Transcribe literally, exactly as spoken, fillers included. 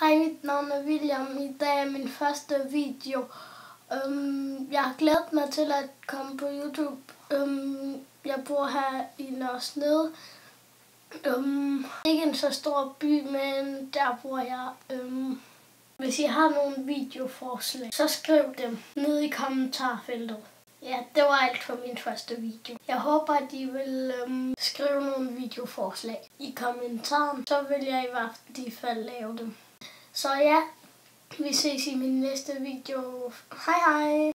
Hej, mit navn er William. I dag er min første video. Um, jeg har glædet mig til at komme på YouTube. Um, jeg bor her i Nørre Snede. Um, ikke en så stor by, men der bor jeg. Um, hvis I har nogle videoforslag, så skriv dem ned i kommentarfeltet. Ja, det var alt for min første video. Jeg håber, at I vil um, skrive nogle videoforslag i kommentaren. Så vil jeg i hvert fald lave dem. Så ja, vi ses i min næste video. Hej hej!